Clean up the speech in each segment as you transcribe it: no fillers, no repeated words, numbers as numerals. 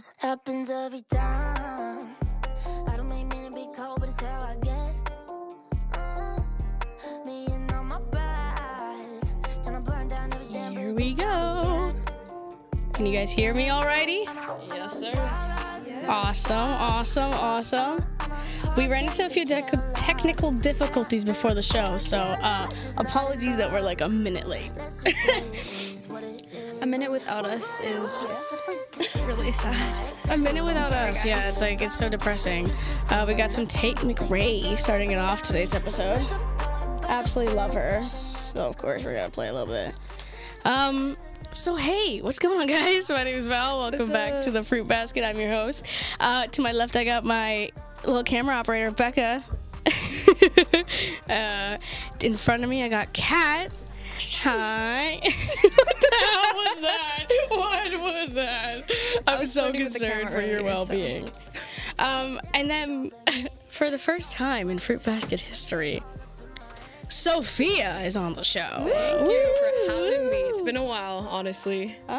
This happens every time. I don't make many big cold, but it's how I get. Me and all my pride, tryna burn down everything. Here we go. Can you guys hear me alrighty? Yes, sir. Yes. Awesome. We ran into a few technical difficulties before the show, so apologies that we're like a minute late. A minute without us is just really sad. A minute without us, yeah, it's so depressing. We got some Tate McRae starting it off today's episode. Absolutely love her. So of course we're gonna play a little bit. So hey, what's going on, guys? My name is Val. Welcome back to the Fruit Basket. I'm your host. To my left, I got my little camera operator, Becca. In front of me, I got Kat. Hi. What the hell was that? What was that? I'm so concerned for your well-being. And then, for the first time in Fruit Basket history, Sofia is on the show. Thank you for having me. It's been a while, honestly. Huh?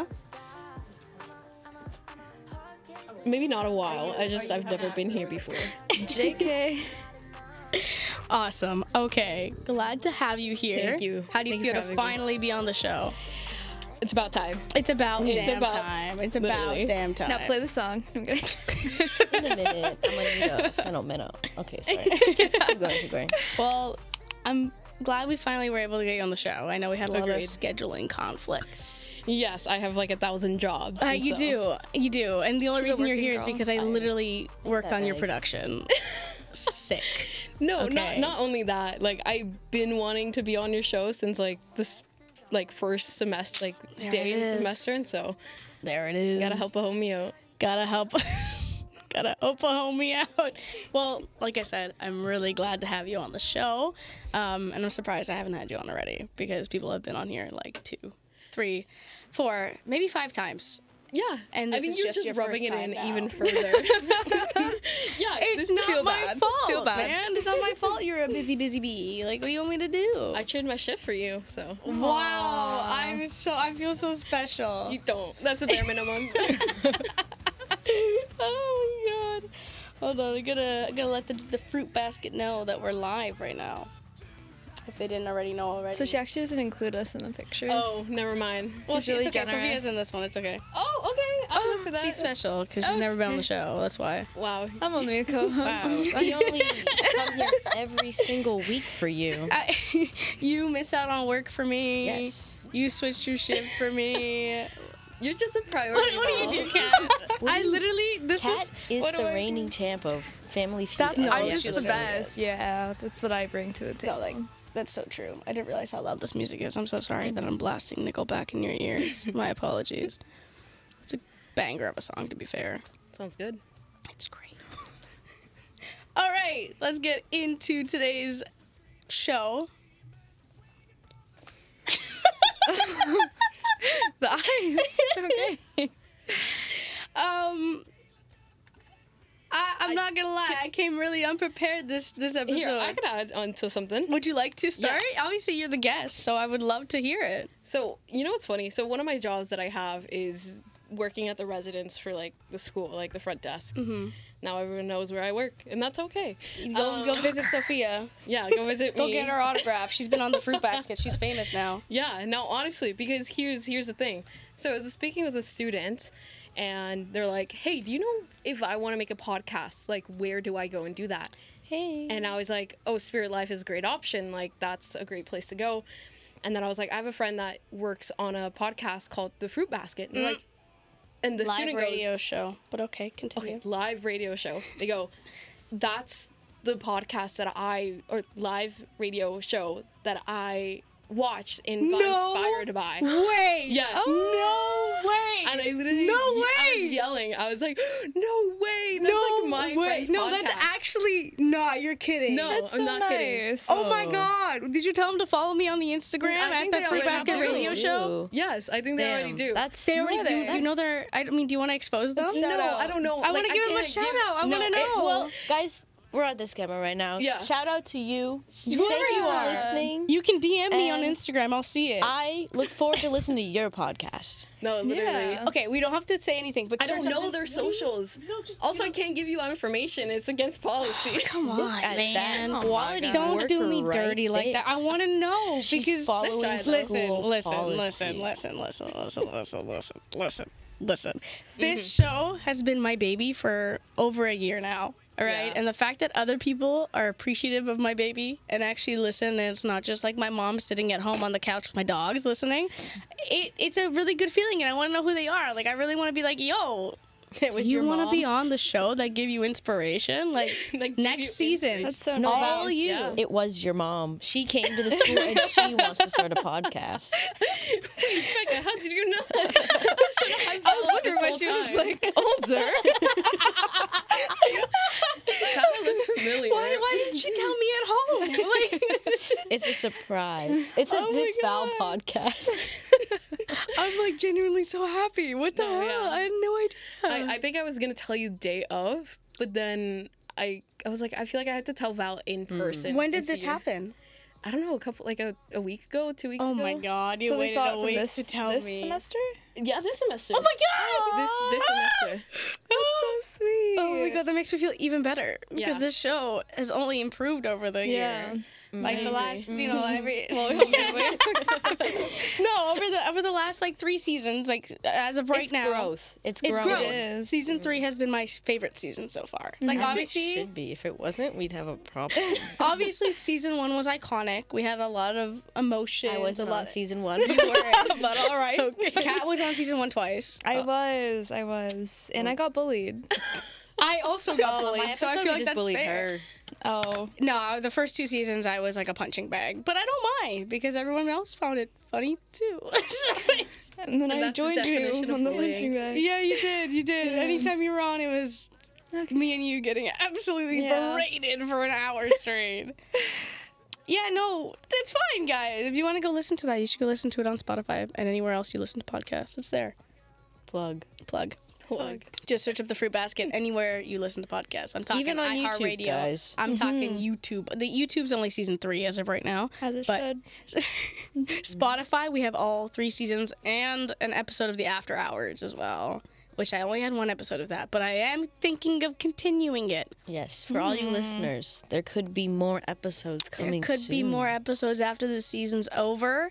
Maybe not a while. I've never been here before. JK. Awesome. Okay. Glad to have you here. Thank you. How do you feel to finally be on the show? It's about time. It's about damn time. It's literally. about damn time. Now play the song. I'm kidding. In a minute, I'm gonna need a sentimental. Okay, sorry. Keep going. Well, I'm glad we finally were able to get you on the show. I know we had a lot of scheduling conflicts. Yes, I have like 1,000 jobs. You do. And the only She's a reason you're working here is girl. because I literally work that on your big. production. Sick. No, Okay. not only that. Like I've been wanting to be on your show since like this first semester, There day it of the is. semester, and so There it is. gotta help a homie out. Gotta help a homie out. Well, like I said, I'm really glad to have you on the show. And I'm surprised I haven't had you on already because people have been on here like 2, 3, 4, maybe 5 times. Yeah, And I this mean is you're just your rubbing first it in time now. even further. Yeah, It's this not feel my bad. fault, Feel bad. man. It's not my fault you're a busy bee. Like, what do you want me to do? I trade my shift for you, so Wow, I feel so special. you don't. That's a bare minimum. Oh my god. Hold on, I gotta let the Fruit Basket know that we're live right now. If they didn't already know already. So she actually doesn't include us in the pictures. Oh, never mind. well, she's really it's okay. generous. Sophia's in this one. It's okay. Oh, okay. I'm here for that. She's special because she's never been on the show. That's why. Wow. I'm only a co-host. Wow. We only come here every single week for you. You miss out on work for me. Yes. You switched your shift for me. You're just a priority. What do you do, Kat? I literally Kat is what do the I reigning champ of Family Feud. That's No, I'm yeah, just she the literally best. is. Yeah, that's what I bring to the table. No, like, that's so true. I didn't realize how loud this music is. I'm so sorry that I'm blasting Nickelback in your ears. My apologies. It's a banger of a song, to be fair. Sounds good. It's great. All right, let's get into today's show. The eyes. Okay. I'm not gonna lie. I came really unprepared this episode. Here, I could add on to something. Would you like to start? Yes. Obviously, you're the guest, so I would love to hear it. So, you know what's funny? So, one of my jobs that I have is working at the residence for, like, the school, like, the front desk. Mm-hmm. Now everyone knows where I work, and that's okay. Go visit Sophia. Yeah, go visit me. Go get her autograph. She's been on the Fruit Basket. She's famous now. Yeah, no, honestly, because here's the thing. So, I was speaking with a student, and they're like, hey, do you know if I want to make a podcast, like, where do I go and do that? Hey. And I was like, oh, Spirit Life is a great option. Like, that's a great place to go. And then I was like, I have a friend that works on a podcast called The Fruit Basket. And they're like, and the Live student radio goes, show. But okay, continue. okay, live radio show. They go, that's the podcast or live radio show that I watched and got inspired by. Way. Yes. No way. And I literally, No I way. was yelling. I was like, no way. That's like my friend's No, that's podcast. actually not. You're kidding. No, That's so I'm not kidding. nice. Oh my God! Did you tell them to follow me on the Instagram I at think the they Fruit already Basket do. Radio Show? Yes, I think they already do. That's They already do. they? You know they're. I mean, do you want to expose them? no, I don't know. I want to give them a can't shout out. I want to no, know. well, guys. we're at this camera right now. Yeah. Shout out to you. Whoever Thank you for are. listening. You can DM me on And Instagram. I'll see it. I look forward to listening to your podcast. No, literally. Yeah. Okay, we don't have to say anything, but I don't know their socials. Also, I can't give you information. It's against policy. Come on, At man. that quality Don't worker do me right dirty like there. that. I want to know She's because following Let's school listen. This show has been my baby for over a year now. All right. Yeah. And the fact that other people are appreciative of my baby and actually listen, and it's not just like my mom sitting at home on the couch with my dogs listening, it's a really good feeling. And I want to know who they are. Like, I really want to be like, yo, It was you your want to mom. be on the show that give you inspiration? Like, Like, give next you season. That's so No, nice. all you. Yeah. It was your mom. She came to the school and she wants to start a podcast. Becca, how did you know? I was wondering why she was like Older. kind of looks familiar. Why didn't she tell me at home? Like, It's a surprise. It's a Oh my disavow God. podcast. I'm like genuinely so happy. What the No, hell? yeah. I had no idea. I think I was gonna tell you day of, but then I was like, I feel like I had to tell Val in person. When did and this see her. happen? I don't know, a week ago, 2 weeks Oh ago. my god, you So they waited saw it a from week this, to tell this me. semester? Yeah, this semester. Oh my god! This semester. That's so sweet. Oh my god, that makes me feel even better because Yeah. this show has only improved over the Yeah. year. Like the last, you know, every Well, no over the last like 3 seasons. Like as of right It's now, growth. It's it's growth. growth. It is. Season 3 has been my favorite season so far. Like As it obviously, should be. If it wasn't, we'd have a problem. obviously season 1 was iconic. We had a lot of emotion. I wasn't a lot on season 1. but all right. Kat was on season 1 twice. I was. And I got bullied. I also got bullied, My so I episode, feel we like just that's bullied fair. her. Oh. No, the first 2 seasons I was like a punching bag, but I don't mind because everyone else found it funny too. And then I that's the joined you definition of on the bullying. punching bag. Yeah, you did. Anytime you were on, it was me and you getting absolutely Yeah. berated for an hour straight. Yeah, no, it's fine, guys. If you want to go listen to that, you should go listen to it on Spotify and anywhere else you listen to podcasts. It's there. Plug. Plug. Plug. Just search up the Fruit Basket anywhere you listen to podcasts. I'm talking Even on YouTube, iHeartRadio. guys. I'm talking YouTube. The YouTube's only season 3 as of right now. As it But- should. Spotify, we have all 3 seasons and an episode of the After Hours as well, which I only had 1 episode of that, but I am thinking of continuing it. Yes, for all you listeners, there could be more episodes coming There could be soon. more episodes after the season's over.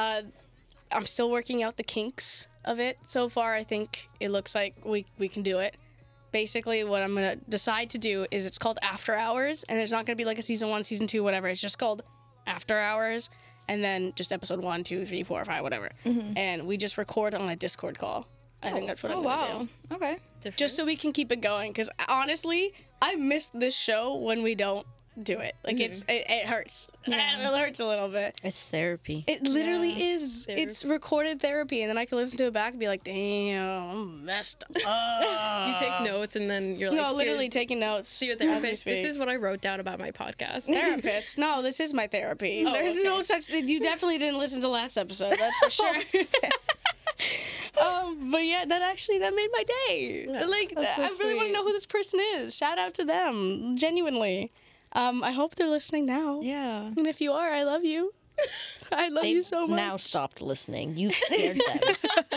I'm still working out the kinks of it. So far, I think it looks like we can do it. Basically, what I'm going to decide to do is it's called After Hours, and there's not going to be like a season 1, season 2, whatever. It's just called After Hours, and then just episode 1, 2, 3, 4, 5, whatever. And we just record on a Discord call. I think that's what I'm Oh, going to wow. do. Okay. Just so we can keep it going, because honestly, I miss this show when we don't do it. Like, it hurts. It hurts a little bit. It's therapy. It literally Yeah, is. It's recorded therapy, and then I can listen to it back and be like, damn, I'm messed up. You take notes and then you're like, No, literally here's taking notes. to your as we therapist. This speak. is what I wrote down about my podcast. Therapist. No, this is my therapy. There's okay. no such thing. You definitely didn't listen to last episode, that's for sure. But yeah, that made my day. Like, That's so I really want to sweet. know who this person is. Shout out to them, genuinely. I hope they're listening now. Yeah. And if you are, I love you. I love you They've so much. now stopped listening. You've scared them.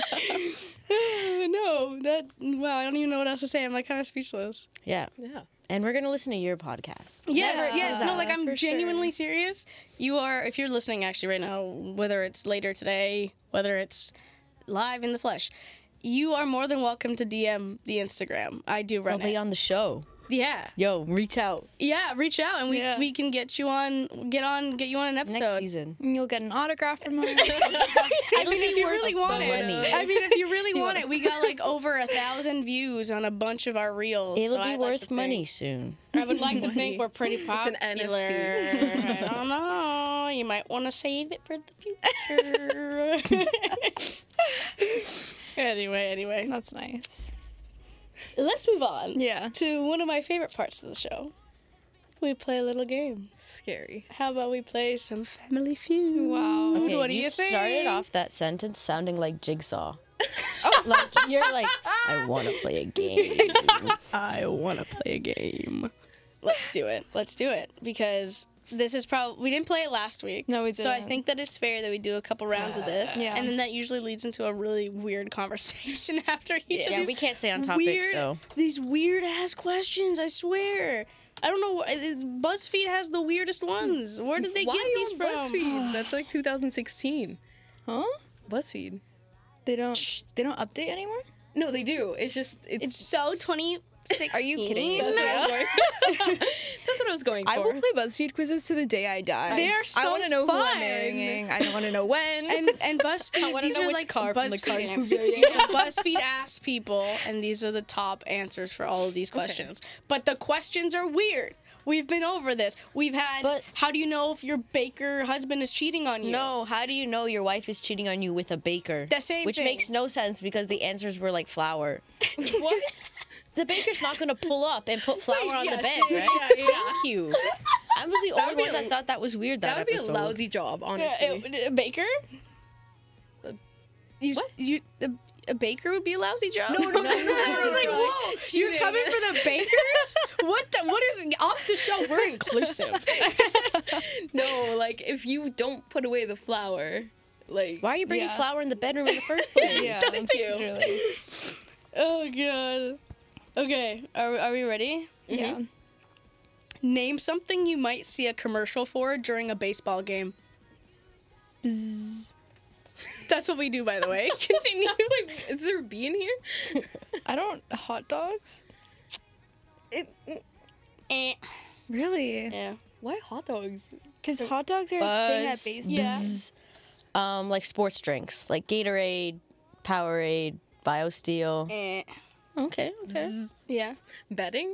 No, wow, I don't even know what else to say. I'm like kind of speechless. Yeah. Yeah. And we're going to listen to your podcast. Yes, Yeah. yes. No, like I'm For genuinely serious. You are, if you're listening actually right now, whether it's later today, whether it's live in the flesh, you are more than welcome to DM the Instagram. I do They'll run be it. on the show. Yeah. Yo, reach out Yeah, reach out and we can get you on get you on an episode. next season. And you'll get an autograph from us. I mean, if you really want money. it. I mean, if you really want it, we got like over 1,000 views on a bunch of our reels. It'll so be I'd like worth to money think- soon. I would like to think we're pretty popular. an NFT. I don't know. You might want to save it for the future. Anyway. That's nice. Let's move on Yeah. to one of my favorite parts of the show. We play a little game. Scary. How about we play some Family Feud? Wow. Okay, what do you started think? off that sentence sounding like Jigsaw. Like you're like, I want to play a game. I want to play a game. Let's do it. Let's do it because this is probably we didn't play it last week. No, we So I didn't. think that it's fair that we do a couple rounds of this, Yeah. and then that usually leads into a really weird conversation after each of Yeah, these we can't stay on topic, weird, so. these weird ass questions. I swear. I don't know. BuzzFeed has the weirdest ones. Where did they Why get are you these on from? BuzzFeed? That's like 2016. Huh? BuzzFeed. They don't update anymore? No, they do. It's just It's so 2016. Are you kidding? That's what I was going. That's what I was going for. I will play BuzzFeed quizzes to the day I die. They are so I want to know who I'm fun. marrying. I want to know when. And BuzzFeed, wanna these know are which like car from the BuzzFeed Cars answers. movie. So BuzzFeed asks people, and these are the top answers for all of these questions. But the questions are weird. We've been over this. We've had, But- how do you know if your baker husband is cheating on you? No, how do you know your wife is cheating on you with a baker? The same Which thing. makes no sense because the answers were like flour. What? The baker's not going to pull up and put flour on the yes, bed, yeah, right? yeah. Thank you. I was the That only would be one that thought that was weird that That would be a episode. lousy job, Yeah, honestly. a baker? What? A baker would be a lousy job? No. I was like, no. whoa, you're Cheating. coming for the bakers? What is off the show? We're inclusive. No, like if you don't put away the flour, like Why are you bringing Yeah. flour in the bedroom in the first place? yeah, Thank you. literally. Oh god. Okay, are we ready? Yeah. Name something you might see a commercial for during a baseball game. That's what we do, by the way. Continue. I was like, is there a bee in here? Hot dogs? Eh. Really? Yeah. Why hot dogs? Because hot dogs are a thing at Buzz, baseball. Yeah. bzz. Like sports drinks, like Gatorade, Powerade, BioSteel. Eh. Okay. Yeah. Betting?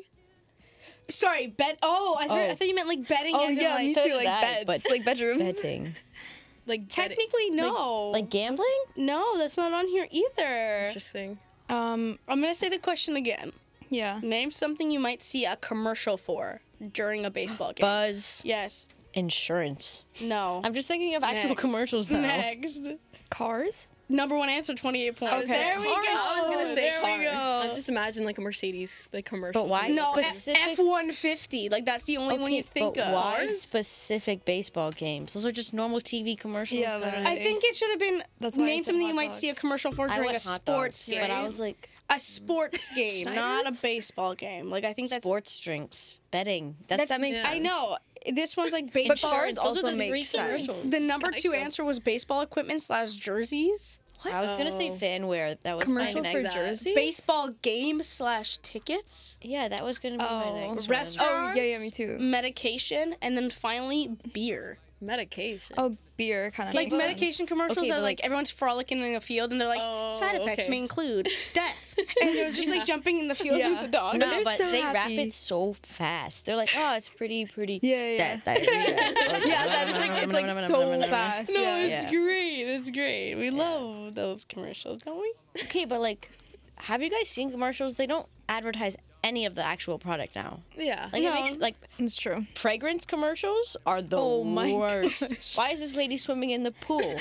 Sorry, I thought you meant like betting Oh, as in yeah, like me so too. did Like I, beds. but- Like bedrooms. Betting. Like technically no. Like gambling? no, that's not on here either. Interesting. I'm gonna say the question again. Yeah. Name something you might see a commercial for during a baseball game. Buzz. Yes. Insurance. No. I'm just thinking of actual Next. commercials now. Next. Cars? Number one answer, 28 points. Okay. There we go. I was gonna say there car. we go. I just imagine like a Mercedes, like commercial. But why No, specific? F-150. Like, that's the only one you think but of. why specific baseball games? Those are just normal TV commercials. Yeah, guys. literally. I think it should have been That's why I name said something hot you might see a dogs. commercial for I during a went hot sports dogs, game. but I was like, A sports game, not a Schneider's? baseball game. Like, I think that's... sports drinks, betting. That makes I sense. know. This one's like But baseball. cars Those are also the make three sense. commercials. The number two Geico. answer was baseball equipment / jerseys. I was gonna say Oh. fanwear. That was Commercials my for next. jerseys? Baseball game / tickets. Yeah, that was gonna be Oh. my next. Restaurants. Oh, yeah, me too. Medication, and then finally beer. medication. Oh, beer kind of Like makes medication sense. commercials Okay, that but, like like- everyone's frolicking in a field and they're like Oh, side effects okay. may include death, and they're just like jumping in the field Yeah. with the dogs. No, they're but so they rap happy. it so fast. They're like, oh, it's pretty. Yeah. That, Yeah, that's it's like so fast. No, Yeah. it's Yeah. great. It's great. We love those commercials, don't we? Okay, but like, have you guys seen commercials? They don't advertise any of the actual product now. Yeah. Like No. it makes like It's true. fragrance commercials are the Oh my worst. Why is this lady swimming in the pool?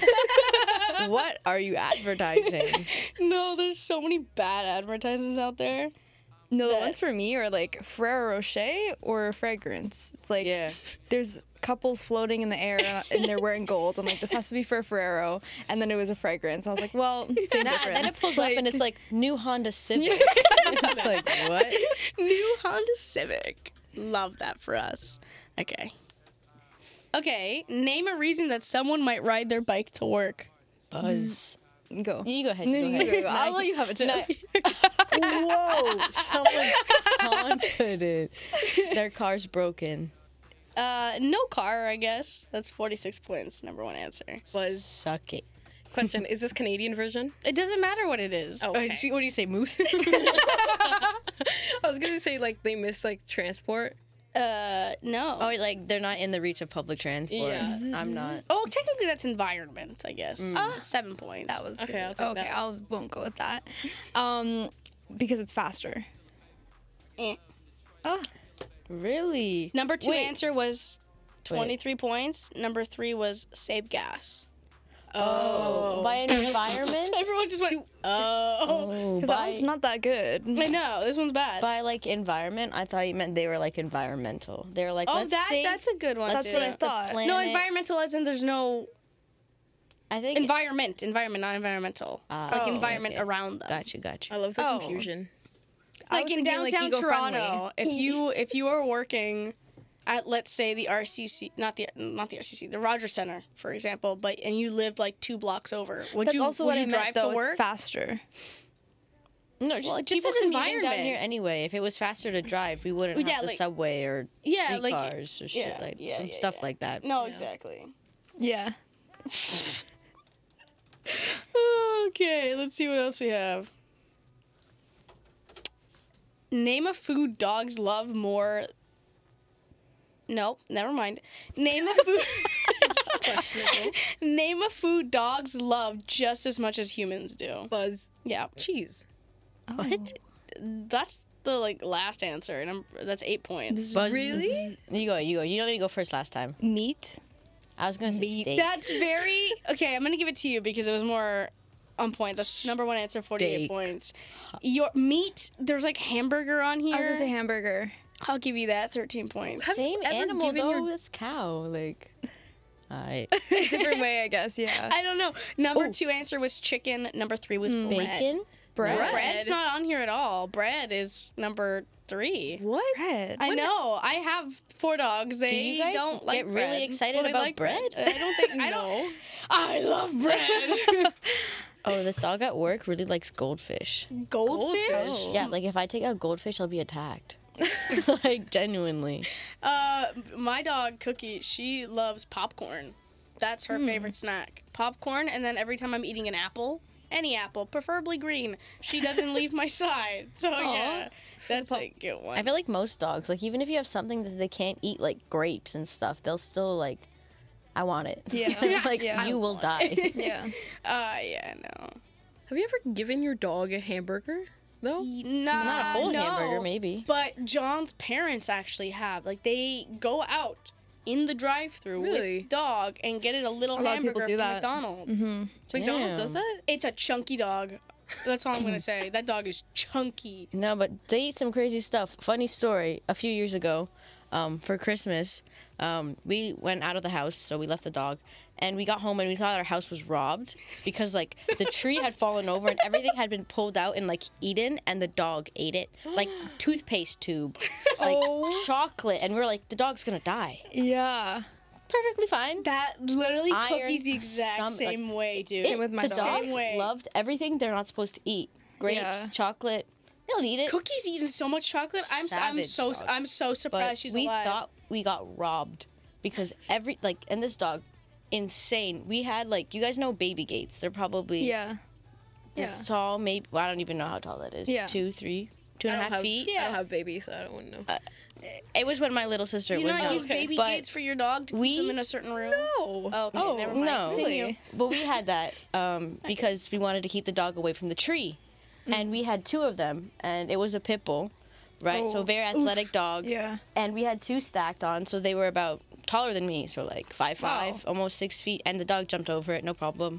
What are you advertising? No, there's so many bad advertisements out there. No, the ones for me are like Ferrero Rocher or fragrance. It's like Yeah. there's couples floating in the air and they're wearing gold. I'm like, this has to be for Ferrero. And then it was a fragrance. I was like, well, same Nah, difference. then it pulls up and it's like new Honda Civic. It's like what? New Honda Civic. Love that for us. Okay. Okay, name a reason that someone might ride their bike to work. Buzz. Go. You go ahead. No, Go you ahead. go. I'll let you have a chance. Whoa! Someone's confident. Their car's broken. No car, I guess. That's 46 points. Number one answer. Was Suck it. question, is this Canadian version? It doesn't matter what it is. Oh, okay. What do you say, moose? I was gonna say like they miss like transport. No. Oh, like they're not in the reach of public transport. Yeah. I'm not. Oh, technically that's environment, I guess. 7 points. That was Okay, good. I'll take okay. that. Won't go with that. Because it's faster. Eh. Really? Number 2 Wait. answer was 23 points. Number 3 was save gas. Oh. By an environment? Everyone just went, oh. Because that one's not that good. I know, this one's bad. By like environment, I thought you meant they were like environmental. They were like, let's save, that's a good one. let's too. what I save the thought. planet. No, environmental as in there's no I think environment, not environmental. Like environment okay. around them. Got you. I love the Oh. confusion. I Like was in thinking, like, downtown eco-friendly. Toronto, if you are working at, let's say, the RCC, not the RCC, the Rogers Center, for example, and you lived like 2 blocks over, would That's you also would what you I drive meant, though. to work? It's faster. No, just, Well, it just people says commuting down environment. here anyway. If it was faster to drive, we wouldn't Yeah, have the like- subway or Yeah, like- streetcars or shit yeah, stuff yeah. like that. No, exactly. Yeah. Okay, let's see what else we have. Name a food dogs love more. Nope, never mind. Name a food. Questionable. Name a food dogs love just as much as humans do. Buzz. Yeah, Cheese. What? that's the last answer, and that's 8 points. Buzz- Really? You go. You know you go first last time. Meat? I was gonna say steak. That's very okay. I'm gonna give it to you because it was more on point. That's number 1 answer, 48 Steak. points. Your meat. There's like hamburger on here. I was gonna say hamburger. I'll give you that, 13 points. Same ever animal given though. your- That's cow. Like, alright. A different way, I guess. Yeah. I don't know. Number 2 answer was chicken. Number 3 was bread. Bacon. Bread. Bread's not on here at all. Bread is number 3. What? Bread. I know. I have 4 dogs. They you guys don't like get really bread. excited they about like bread? I don't think. I don't. I love bread. Oh, this dog at work really likes goldfish. Goldfish. Goldfish? Yeah, like if I take out goldfish, I'll be attacked. Like genuinely. My dog Cookie, she loves popcorn. That's her favorite snack. Popcorn, and then every time I'm eating an apple, any apple, preferably green, she doesn't leave my side. So yeah, that's a good one. I feel like most dogs, like even if you have something that they can't eat, like grapes and stuff, they'll still like, I want it. Yeah. Like Yeah. you will die. Yeah. Yeah, no. Have you ever given your dog a hamburger? No. Not a whole no. hamburger, maybe. But John's parents actually have. Like, they go out in the drive-thru Really? with dog and get it a little A lot of hamburger people do from that. McDonald's. McDonald's Damn. does that? It's a chunky dog. That's all I'm gonna say. That dog is chunky. No, but they eat some crazy stuff. Funny story. A few years ago, for Christmas, we went out of the house, so we left the dog, and we got home and we thought our house was robbed because like the tree had fallen over and everything had been pulled out and like eaten, and the dog ate it, like toothpaste tube, like chocolate, and we were like, the dog's gonna die. Yeah. Perfectly fine. That literally Iron Cookie's the exact stomach, same way, dude. Same with my the dog. dog Same way. loved everything they're not supposed to eat. Grapes, Yeah. chocolate. They'll eat it. Cookie's eating so much chocolate. I'm Savage so dog. I'm so But surprised she's we alive. thought we got robbed because and this dog, insane. We had like, you guys know baby gates. They're probably Yeah. this Yeah. tall. Maybe I don't even know how tall that is. Yeah. 2, 3, 2.5 feet. I don't have babies, so I don't know. It was when my little sister you was not young. use baby but gates for your dog to keep we- them in a certain room? No. Okay, Oh, never mind. no. Continue. But we had that because we wanted to keep the dog away from the tree. And we had 2 of them, and it was a pit bull, right? So Oh. very athletic dog. Yeah. And we had 2 stacked on, so they were about taller than me, so like 5'5", Wow. almost 6 feet, and the dog jumped over it, no problem.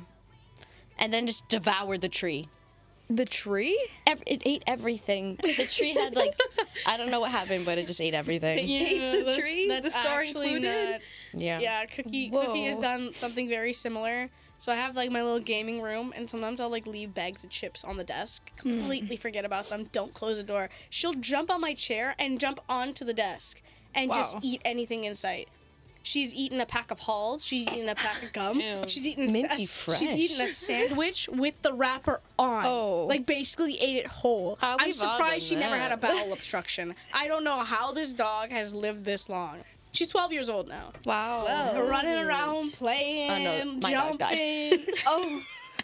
And then just devoured the tree. The tree? It ate everything. The tree had like, I don't know what happened, but it just ate everything. Yeah, the tree? That's The star actually included? nuts. Yeah. Yeah, Cookie Whoa. has done something very similar. So I have like my little gaming room, and sometimes I'll like leave bags of chips on the desk. Completely forget about them. Don't close the door. She'll jump on my chair and jump onto the desk and just Wow. eat anything in sight. She's eaten a pack of Halls. She's eaten a pack of gum. Ew. She's eaten Minty She's fresh. eaten a sandwich with the wrapper on. Oh. Like basically ate it whole. I'm we've all surprised done she never had a that. bowel obstruction. I don't know how this dog has lived this long. She's 12 years old now. Wow. Wow. Running around, playing, Oh, no, my dog died. jumping. Oh.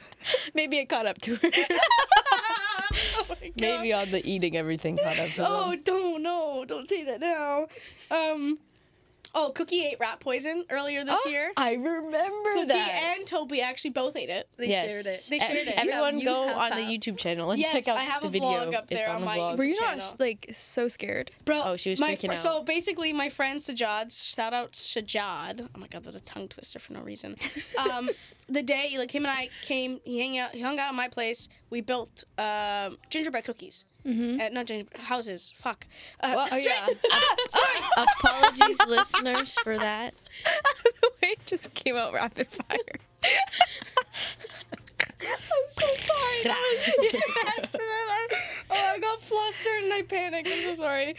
Maybe it caught up to her. Oh my God. Maybe all the eating everything caught up to Oh, them. don't say that now. Cookie ate rat poison earlier this year. I remember Cookie that. and Toby actually both ate it. They Yes. shared it. They shared it. Everyone You go have on the that. YouTube channel and Yes, check out I have the a video. vlog up there it's on on the my vlog. Were you channel. not like so scared? Bro, Oh, she was my freaking out. So basically, my friend Sajad, shout out Sajad. Oh my God, that's a tongue twister for no reason. the day, like, him and I came, he hung out at my place. We built gingerbread cookies. Not gingerbread, houses. Fuck. Sorry. Apologies, listeners, for that. The way it just came out rapid fire. I'm so sorry. That was such a bad I got flustered and I panicked. I'm so sorry.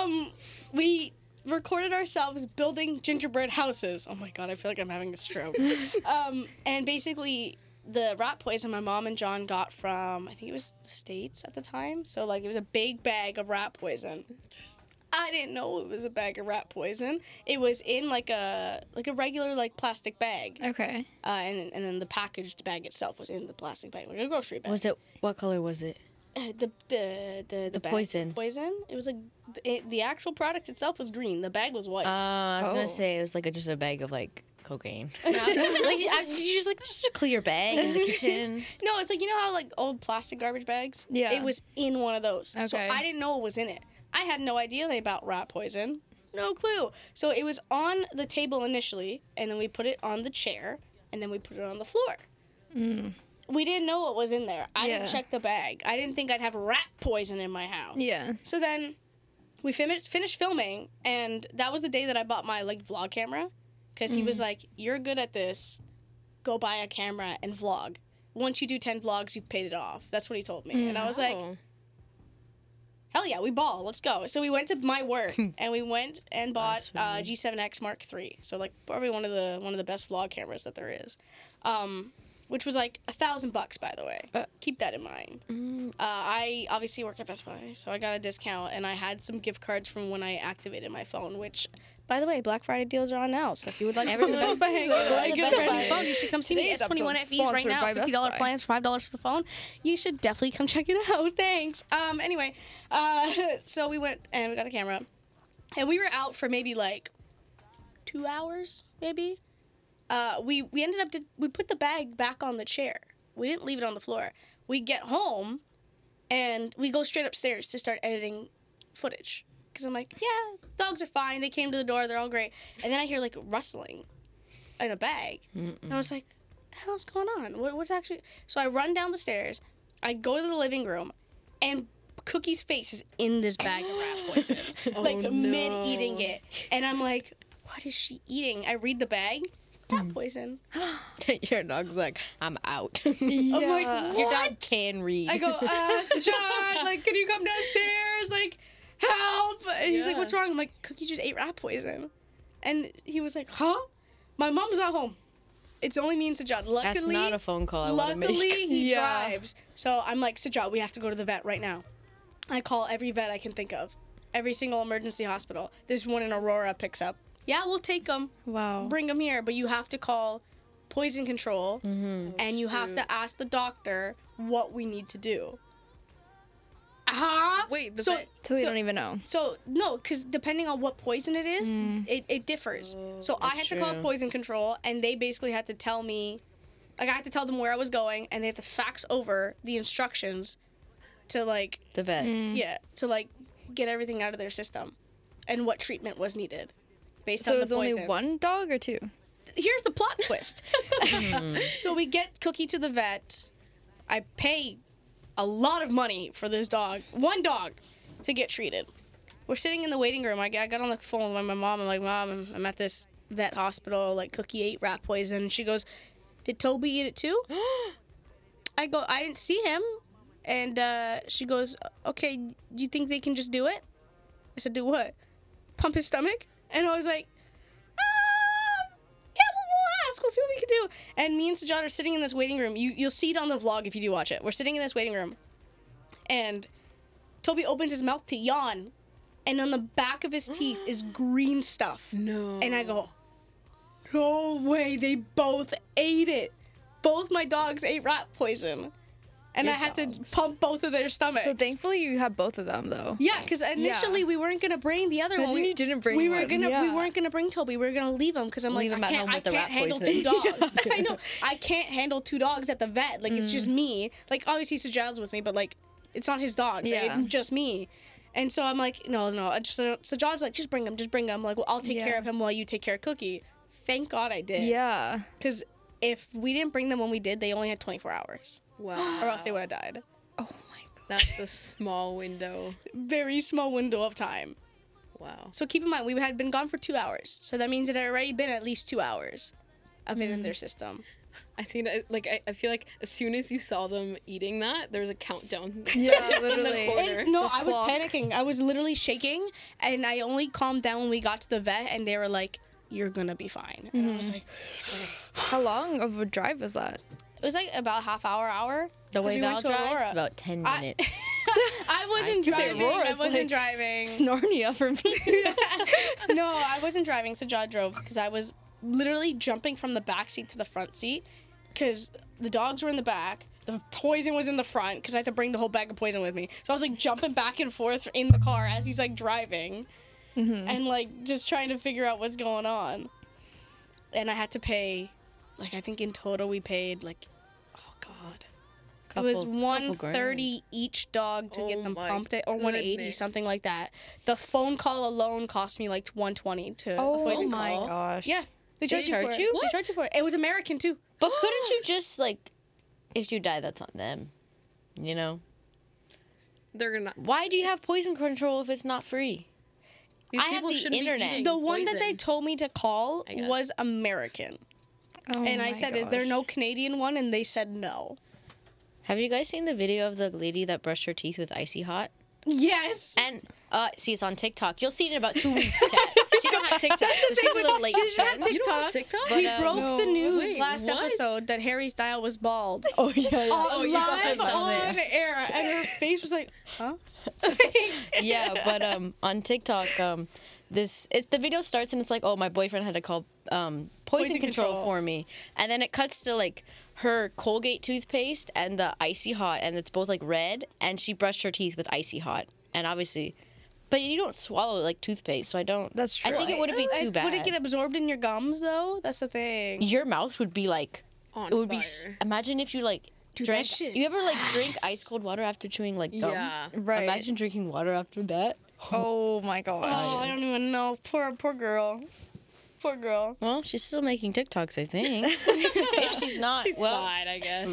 We recorded ourselves building gingerbread houses. Oh my god, I feel like I'm having a stroke. And basically, the rat poison my mom and John got from, I think it was the States at the time. So, like, it was a big bag of rat poison. I didn't know it was a bag of rat poison. It was in like a regular like plastic bag. Okay. And then the packaged bag itself was in the plastic bag, like a grocery bag. What color was it? The bag. poison. Poison. It was the actual product itself was green. The bag was white. I was gonna say it was like just a bag of like cocaine. Like you just a clear bag in the kitchen. No, it's like, you know how like old plastic garbage bags? Yeah. It was in one of those. So Okay. I didn't know what was in it. I had no idea about rat poison. No clue. So it was on the table initially, and then we put it on the chair, and then we put it on the floor. We didn't know what was in there. I didn't check the bag. I didn't think I'd have rat poison in my house. Yeah. So then we finished filming, and that was the day that I bought my like vlog camera, because he was like, "You're good at this. Go buy a camera and vlog. Once you do 10 vlogs, you've paid it off." That's what he told me, and I was like, hell yeah, we ball. Let's go. So we went to my work and we went and bought G7X Mark III. So like probably one of the best vlog cameras that there is, which was like $1,000, by the way. Keep that in mind. I obviously work at Best Buy, so I got a discount, and I had some gift cards from when I activated my phone. Which, by the way, Black Friday deals are on now. So if you would like to go to Best Buy and get a gift card on your phone, you should come see me. Today's S21 episode FEs right sponsored now. by Best $50 Buy. plans, $5 for the phone. You should definitely come check it out. Thanks. Anyway, so we went and we got the camera, and we were out for maybe like 2 hours, maybe. We ended up we put the bag back on the chair. We didn't leave it on the floor. We get home, and we go straight upstairs to start editing footage. Because I'm like, yeah, dogs are fine. They came to the door. They're all great. And then I hear, like, rustling in a bag. And I was like, what the hell's going on? What's actually... So I run down the stairs. I go to the living room, and Cookie's face is in this bag of rat poison. Mid-eating it. And I'm like, what is she eating? I read the bag. Rat poison. Your dog's like, I'm out. I'm like, Your what? dog can read. I go, so John, like, can you come downstairs? Like, help! And he's like, what's wrong? I'm like, Cookie just ate rat poison. And he was like, huh? My mom's not home. It's only me and Sajad. Luckily, That's not a phone call I want to make. Luckily, he drives. So I'm like, Sajad, we have to go to the vet right now. I call every vet I can think of. Every single emergency hospital. This one in Aurora picks up. Yeah, we'll take them. Wow. Bring them here. But you have to call poison control, and you have to ask the doctor what we need to do. Wait, the so, vet- So they don't even know. So, no, because depending on what poison it is, it differs. So I had to call true. poison control, and they basically had to tell me, like, I had to tell them where I was going, and they had to fax over the instructions to, like, The vet. to, like, get everything out of their system and what treatment was needed based So on it the was poison. only one dog or two? Here's the plot twist. So we get Cookie to the vet. I pay a lot of money for this dog, one dog, to get treated. We're sitting in the waiting room. I got on the phone with my mom. I'm like, Mom, I'm at this vet hospital. Like, Cookie ate rat poison. She goes, did Toby eat it too? I go, I didn't see him. And she goes, okay, do you think they can just do it? I said, do what? Pump his stomach? And I was like, yeah, we'll ask. We'll see what we can do. And me and Sajad are sitting in this waiting room. You'll see it on the vlog if you do watch it. We're sitting in this waiting room. And Toby opens his mouth to yawn. And on the back of his teeth is green stuff. No. And I go, no way. They both ate it. Both my dogs ate rat poison. And I had to pump both of their stomachs. So thankfully you have both of them though. Yeah, because initially we weren't gonna bring the other Imagine one. you didn't bring we one, were gonna yeah. We weren't gonna bring Toby. We were gonna leave him because I'm Leave like, him at home I with the can't rat handle poisoning. 2 dogs. I know I can't handle 2 dogs at the vet. Like it's just me. Like obviously Sajad's with me, but like it's not his dogs. Right? Yeah. It's just me. And so I'm like, no. Sajad's like, just bring him. Like, well, I'll take care of him while you take care of Cookie. Thank God I did. Yeah. Because if we didn't bring them when we did, they only had 24 hours, Wow. or else they would have died. Oh my god. That's a small window. Very small window of time. Wow. So keep in mind, we had been gone for 2 hours. So that means it had already been at least 2 hours of it in their system. I seen it, like I feel like as soon as you saw them eating that, there was a countdown. Yeah, in the literally. corner. And, no, I was clock. panicking. I was literally shaking, and I only calmed down when we got to the vet, and they were like, "You're gonna be fine." And I was like, How long of a drive was that? it was like about half hour. The way we Val went to drives, Aurora. about 10 I- minutes. I wasn't Because driving. Aurora I is wasn't like- driving. Narnia for me. No, I wasn't driving. Sajad drove because I was literally jumping from the back seat to the front seat because the dogs were in the back. The poison was in the front because I had to bring the whole bag of poison with me. So I was like jumping back and forth in the car as he's like driving and like just trying to figure out what's going on. And I had to pay, like I think in total we paid like, oh god. It was Couple $130 each dog to Oh get them my pumped, or $180, goodness. something like that. The phone call alone cost me like $120 to Oh poison my call. gosh. Yeah, they charge you charge for it. you? They charge you for it. It was American too. But couldn't you just, like, if you die, that's on them? You know? They're gonna. Why do you have poison control if it's not free? These I have people the shouldn't be internet. eating The one that they poison. told me to call I guess. was American, Oh and I my said, "Is there gosh. no Canadian one?" And they said no. Have you guys seen the video of the lady that brushed her teeth with icy hot? Yes. And see, it's on TikTok. You'll see it in about 2 weeks, Kat. She don't have TikTok, so she's a little late. She doesn't have trend. You don't have TikTok. TikTok? We But, broke No. the news Wait, last what? episode that Harry Styles was bald. Oh yeah. Oh, yeah, Live I saw on this. air, and her face was like, huh? Yeah, but on TikTok, the video starts and it's like, oh, my boyfriend had to call poison control for me, and then it cuts to like her Colgate toothpaste and the icy hot, and it's both like red, and she brushed her teeth with icy hot, and obviously, but you don't swallow like toothpaste, so I don't. That's I true. think it wouldn't be too bad. Would it get absorbed in your gums though? That's the thing. Your mouth would be like. On It would be. fire. Imagine if you like Dude, drank. that shit- You ever like drink ice cold water after chewing like gum? Yeah. Right. Imagine drinking water after that. Oh my Oh, gosh. I don't even know. Poor girl. Poor girl. Well, she's still making TikToks, I think. If she's not, She's well, fine, I guess.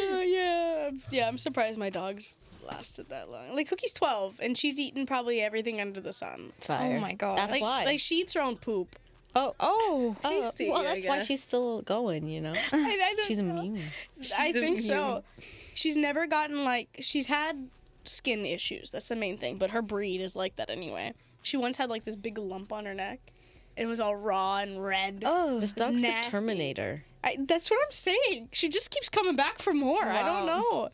Yeah. I'm surprised my dogs lasted that long. Like Cookie's 12, and she's eaten probably everything under the sun. fire. Oh my God. That's Like, why. like she eats her own poop. oh, Oh. Tasty, well, I that's why guess. she's still going. You know, I don't she's know. immune. I She's think so. immune. She's never gotten like she's had skin issues. That's the main thing. But her breed is like that anyway. She once had like this big lump on her neck. It was all raw and red. Oh. This dog's the nasty. Terminator. That's what I'm saying. She just keeps coming back for more. I don't know.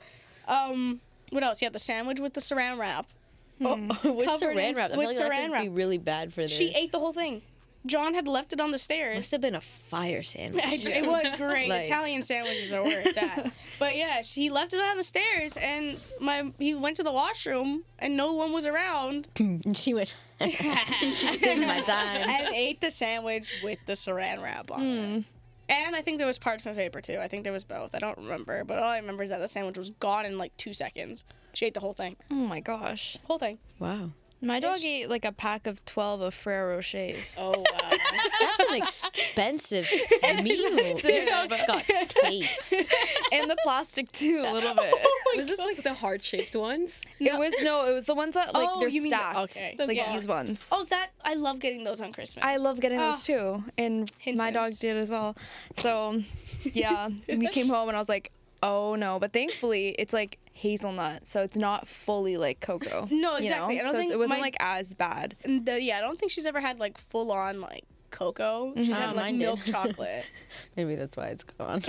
What else? Yeah, the sandwich with the saran wrap. Oh, with covered in- saran wrap. I with feel like that saran could be wrap. really bad for this. She ate the whole thing. John had left it on the stairs. Must have been a fire sandwich. It was great. Like- Italian sandwiches are where it's at. But yeah, he left it on the stairs, and he went to the washroom, and no one was around. And she went. This is my time. And ate the sandwich with the saran wrap on it. And I think there was parchment paper too. I think there was both. I don't remember, but all I remember is that the sandwich was gone in like 2 seconds. She ate the whole thing. Oh my gosh. Whole thing. Wow. My dog ate like a pack of 12 of Ferrero Rochers. Oh, wow. That's an expensive meal. It's got taste. And the plastic too, a little bit. Was it like the heart-shaped ones? It was the ones that like Oh, they're you mean stacked. okay. Like Yeah. these ones. Oh, I love getting those on Christmas. I love getting Oh. those too. And Hint, my hint. dog did as well. So yeah, we came home and I was like, oh no. But thankfully it's like hazelnut, so it's not fully like cocoa. No, you exactly. know? I don't So think it wasn't my- like as bad. I don't think she's ever had like full on like cocoa. She's had like Mine did. milk chocolate. Maybe that's why it's gone.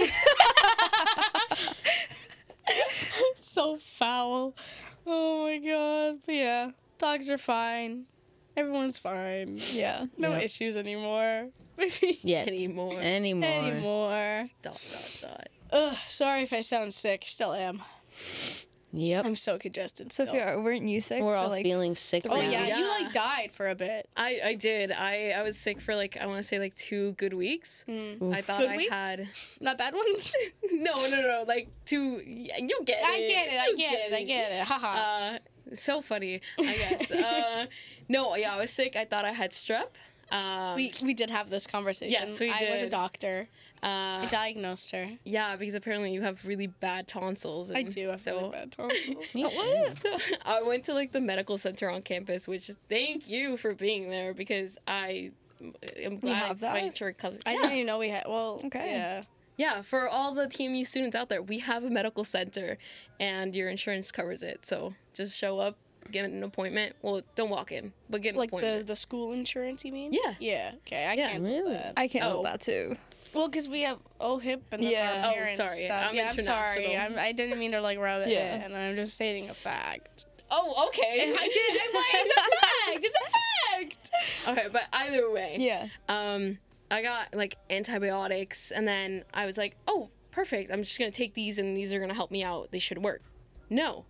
So foul. Oh my god. But yeah, dogs are fine. Everyone's fine. Yeah. No Yep. issues anymore. Yet. Anymore. Anymore. Dot. Ugh, sorry if I sound sick. Still am. Yep. I'm so congested. still. Sophia, weren't you sick? We're for, all like, feeling sick Oh now. yeah, Yeah. you like died for a bit. I did. I was sick for like, I want to say like 2 good weeks. I thought Good I weeks? had... Not bad ones. No. Like 2... Yeah, you get it. I get You it. Get it. Haha. So funny, I guess. No, yeah, I was sick. I thought I had strep. We did have this conversation. Yes, we I was a did. doctor. I diagnosed her. Yeah, because apparently you have really bad tonsils. I do have really bad tonsils. So I went to like the medical center on campus, which thank you for being there because I am glad have that? my insurance covers. I didn't even know we had. Well, Okay. Yeah. Yeah, for all the TMU students out there, we have a medical center and your insurance covers it. So just show up, get an appointment. Well, don't walk in, but get an Like appointment. the school insurance, you mean? Yeah. Yeah. Okay, I Yeah. canceled Really? that. I canceled Oh. that too. Well, because we have OHIP and then Yeah. our Oh, parents sorry. stuff. I'm I'm sorry. international. I didn't mean to like rub it Yeah. in. I'm just stating a fact. Oh, okay. It's a fact. It's a fact. Okay, but either way. Yeah. I got like antibiotics and then I was like, oh, perfect. I'm just going to take these and these are going to help me out. They should work. No.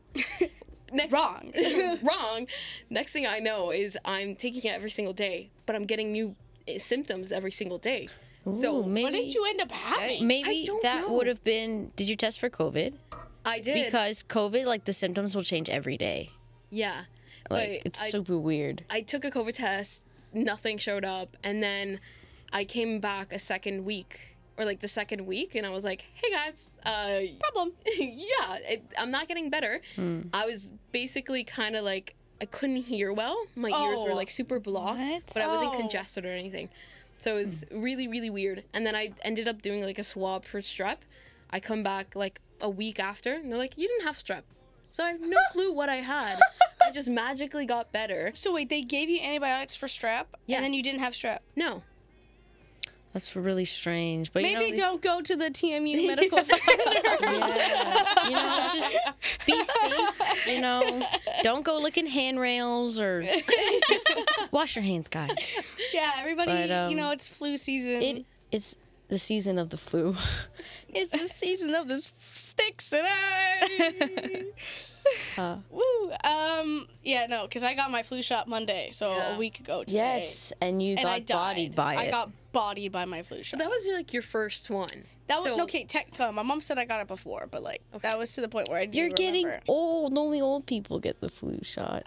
Wrong. Wrong. Next thing I know is I'm taking it every single day, but I'm getting new symptoms every single day. So Ooh, maybe, What did you end up having? maybe I don't that know. would have been. Did you test for COVID? I did. Because COVID, like the symptoms will change every day. Yeah. Like But it's I, super weird. I took a COVID test, nothing showed up, and then I came back a second week, or like the second week, and I was like, hey guys, Problem. yeah, I'm not getting better. I was basically kind of like, I couldn't hear well. My ears were Oh. like super blocked, What? but I wasn't Oh. congested or anything. So it was really, really weird. And then I ended up doing like a swab for strep. I come back like a week after, and they're like, you didn't have strep. So I have no clue what I had. I just magically got better. So wait, they gave you antibiotics for strep, and then Yes. you didn't have strep. No. That's really strange. But Maybe you know, don't go to the TMU medical center. Yeah, you know, just be safe. You know, don't go licking handrails or just wash your hands, guys. Yeah, everybody. But, you know, it's flu season. It's the season of the flu. It's the season of the sticks and I. Woo. Yeah, no, because I got my flu shot Monday, so Yeah. a week ago today. Yes, and you And I got died. bodied by it. I got bodied by my flu shot. That was like your first one. That was So- okay. My mom said I got it before, but like that was to the point where I didn't You're even getting remember. old. Only old people get the flu shot.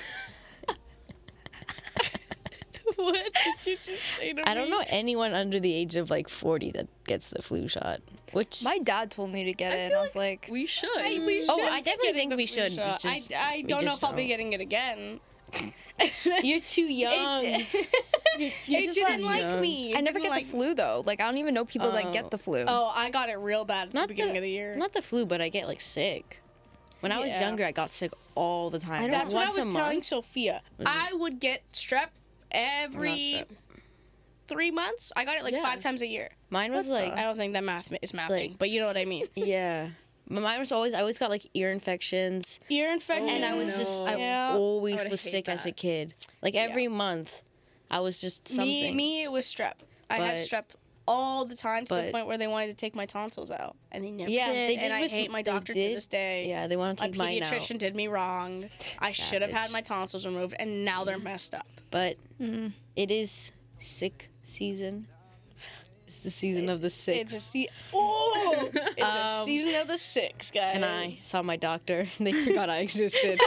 What did you just say to me? I don't know anyone under the age of like 40 that gets the flu shot. Which My dad told me to get it, and I was like, We should. We Oh, should I be definitely getting think the we flu should. shot. Just- I we don't know just if I'll be don't. getting it again. you're too young. It just didn't not like young. me. It I never didn't get like the flu though. Like I don't even know people that get the flu. Oh, I got it real bad at the Not beginning of the year. Not the flu, but I get like sick. When I was Yeah. younger, I got sick all the time. That's like, what I once was a telling month. Sophia. I would get strep every Not strep. 3 months. I got it like Yeah. 5 times a year. Mine was like, I don't think that math is mathing, Like- but you know what I mean. yeah. But mine was always, I always got like ear infections. Ear infection. And I was just, I Yeah. always I would was hate sick as a that. kid. Like every month, I was just something. Me, it was strep. I had But- strep all the time to the but- point where they wanted to take my tonsils out, and they never Yeah, did. they did and I with- hate my they doctor to did. this day. Yeah, they want to My take mine out. pediatrician did me wrong. I should have had Savage. my tonsils removed, and now they're messed up. But it is sick season. It's the season of the It's six. the season of the 6, guys. And I saw my doctor. They forgot I existed.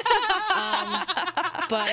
But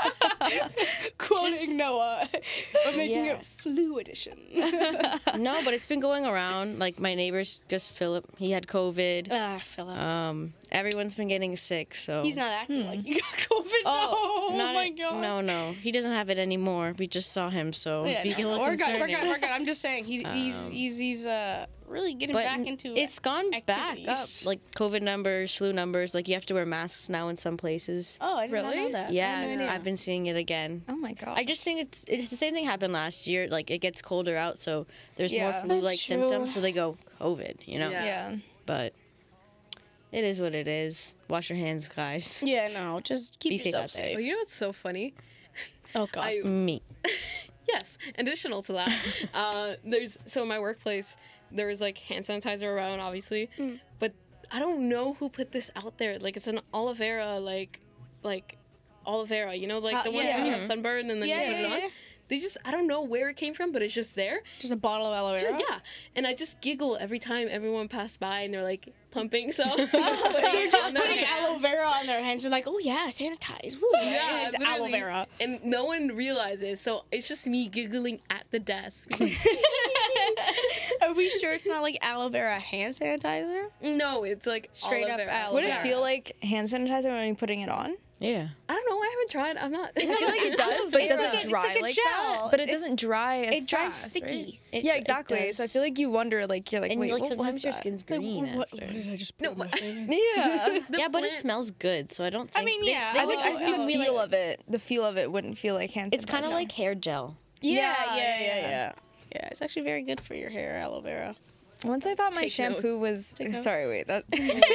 quoting just- Noah, but making Yeah. it flu edition. no, but it's been going around. Like my neighbors, just Philip, he had COVID. Philip. Everyone's been getting sick, so He's not acting like you got COVID. Oh, not my god. No, he doesn't have it anymore. We just saw him, so Yeah, be a little we're good. concerning. We're good. I'm just saying he's really getting But back into it's gone back activities. up. Like COVID numbers, flu numbers. Like you have to wear masks now in some places. Oh, I did not Really? know that. I Yeah, had no idea. I've been seeing it again. Oh my god. I just think it's the same thing happened last year. Like it gets colder out, so there's more Yeah. flu-like That's true. symptoms. So they go COVID, you know. Yeah. yeah. But it is what it is. Wash your hands, guys. Yeah, no, just keep Be safe yourself out there. safe. Oh, you know what's so funny? Oh god. Me. Yes. Additional to that, in my workplace, there's like hand sanitizer around, obviously, but I don't know who put this out there. Like it's an aloe vera, like aloe vera. You know, like the ones when you have sunburn and then you put it on. they just, I don't know where it came from, but it's just there. Just a bottle of aloe vera. Yeah, and I just giggle every time everyone passed by and they're like pumping some. They're just putting aloe vera on their hands. They're like, oh yeah, sanitize. Woo. Yeah, It's aloe literally. vera. And no one realizes, so it's just me giggling at the desk. Are we sure it's not like aloe vera hand sanitizer? No, it's like Straight all up of it. aloe Would vera. it feel like hand sanitizer when you're putting it on? Yeah. I don't know. I haven't tried. I'm not. I feel like it does, but it It's doesn't like a- dry it's like a like gel. that. But it It's- doesn't dry as it dries fast, sticky. right? Yeah, exactly. So I feel like you wonder, like, you're like, And wait, like what sometimes was your that? skin's green What after. did I just put No, on my but- face? Yeah. Yeah, but it plant- smells good, so I don't think. I mean, they- yeah, they I Oh, think look- just oh, the oh, feel of it. The feel of it wouldn't feel like hand it's kind of sanitizer. like hair gel. Yeah. Yeah, it's actually very good for your hair, aloe vera. Once I thought my Take shampoo notes. was. Take notes. Sorry, wait. That.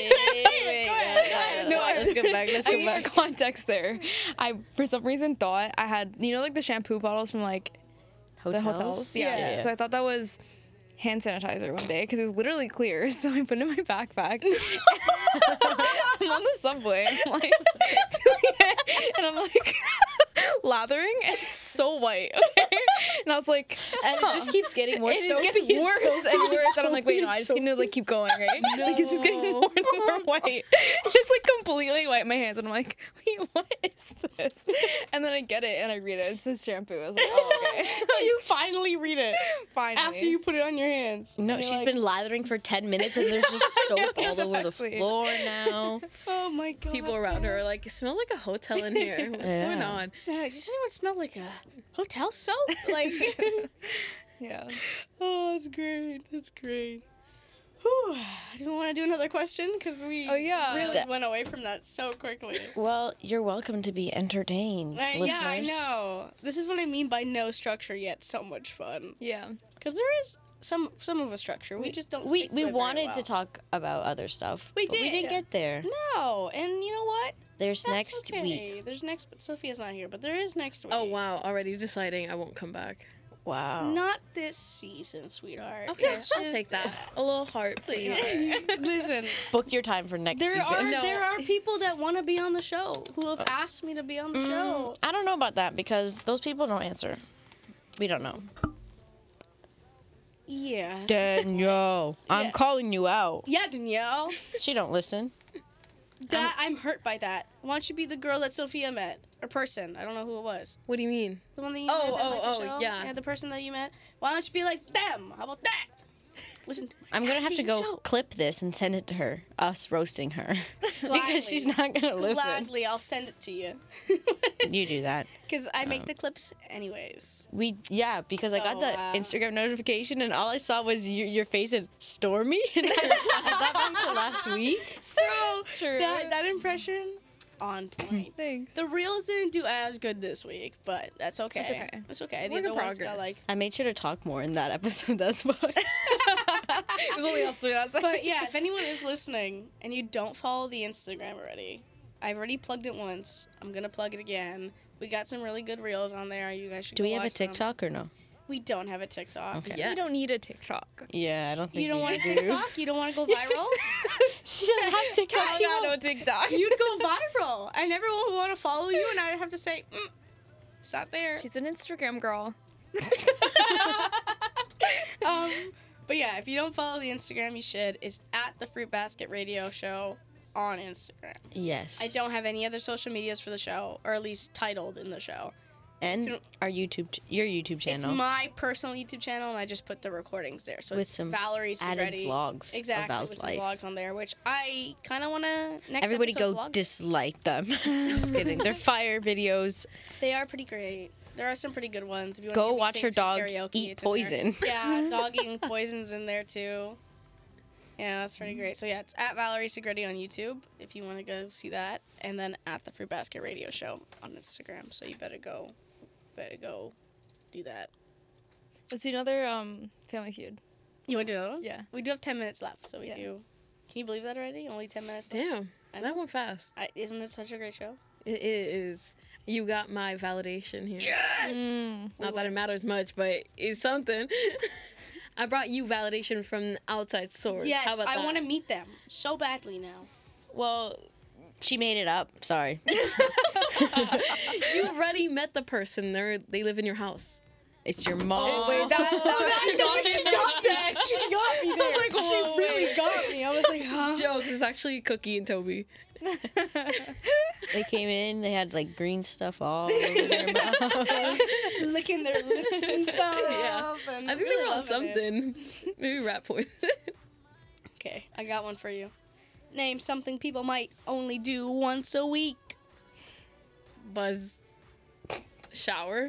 No, let's go back. Let's go back. Context there. I for some reason thought I had like the shampoo bottles from like the hotels. Yeah. So I thought that was hand sanitizer one day because it was literally clear. So I put it in my backpack. I'm on the subway. I'm like doing it, and I'm like lathering, and it's so white. Okay? And I was like, And it just keeps getting more. and it's getting worse and worse. And I'm like, wait, no, I just need to like keep going, right? Like it's just getting more and more white. It's like completely white in my hands, and I'm like, wait, what is this? And then I get it and I read it. It says shampoo. I was like, oh, okay. You finally read it Finally. after you put it on your hands. No, And you're she's like, been lathering for 10 minutes and there's just soap all over the Exactly. floor now. Oh my god. People around her are like, it smells like a hotel in here. What's going Yeah. on? Does anyone smell like a hotel soap? Like, Yeah. oh, that's great. That's great. Whew. Do you want to do another question? Because we really went away from that so quickly. Well, you're welcome to be entertained, listeners. Yeah, I know. This is what I mean by no structure yet. So much fun. Yeah. Because there is some of a structure. We just don't. We stick to it very wanted well. to talk about other stuff. We but we did. didn't get there. No, and you know what? There's That's next okay. week. There's next, but Sophia's not here. But there is next week. Oh, wow. Already deciding I won't come back. Wow. Not this season, sweetheart. Okay, It's I'll just- take that. A little heart, sweetheart. Listen, Book your time for next there season. are people that want to be on the show who have asked me to be on the show. I don't know about that because those people don't answer. We don't know. Yeah. Danielle, I'm Yeah. calling you out. Yeah, Danielle. She don't listen. That I'm hurt by that. Why don't you be the girl that Sophia met? Or person. I don't know who it was. What do you mean? The one that you Oh, met that oh, liked the oh, show? yeah. The person that you met. Why don't you be like them? How about that? Listen to I'm gonna have to acting go show. clip this and send it to her. Us roasting her Gladly. because she's not gonna listen. Gladly, I'll send it to you. You do that. Because I make the clips anyways. Because I got Oh, the wow. Instagram notification and all I saw was your face and Stormy. And I thought back to last week. Bro, True. that impression, on point. Thanks. The reels didn't do as good this week, but that's okay. That's okay. It's okay. The Work in other ones got progress. like. I made sure to talk more in that episode. That's why. It was only us three. That's But yeah, if anyone is listening and you don't follow the Instagram already, I've already plugged it once. I'm gonna plug it again. We got some really good reels on there. You guys should. Do go we have a watch them. TikTok or no? We don't have a TikTok. Okay. Yeah. We don't need a TikTok. Yeah, I don't think You don't we want a do. TikTok? You don't want to go viral? She doesn't have TikTok. I She got won't. no TikTok. You'd go viral. I never want to follow you, and I'd have to say, it's not there. She's an Instagram girl. But yeah, if you don't follow the Instagram, you should. It's at the Fruit Basket Radio Show on Instagram. Yes. I don't have any other social medias for the show, or at least titled in the show. And our your YouTube channel. It's my personal YouTube channel, and I just put the recordings there. So With it's some Valerie added Segretti. vlogs of Exactly, Val's with some life. vlogs on there, which I kind of want to. Everybody episode go vlog. dislike them. Just kidding. They're fire videos. They are pretty great. There are some pretty good ones. If you want Go watch her dog eat poison. Yeah, dog eating poison's in there too. Yeah, that's pretty great. So yeah, it's at Valerie Segretti on YouTube if you want to go see that, and then at the Fruit Basket Radio Show on Instagram. So you better go do that. Let's do another Family Feud. You want to do that one? Yeah. We do have 10 minutes left, so we Yeah. do. Can you believe that already? Only 10 minutes left. Damn. That went fast. Isn't it such a great show? It is. You got my validation here. Yes. Not that it matters much, but it's something. I brought you validation from an outside source. How Yes, about I that? want to meet them so badly now. Well, she made it up. Sorry. You already met the person. They live in your house. It's your mom. Wait, she got me there. I was like, she really got me. I was like, huh? Jokes. It's actually Cookie and Toby. They came in. They had like green stuff all over their mouth. Licking their lips and stuff. Yeah. And I think they were on something. Maybe rat poison. Okay, I got one for you. Name something people might only do once a week. Buzz. Shower.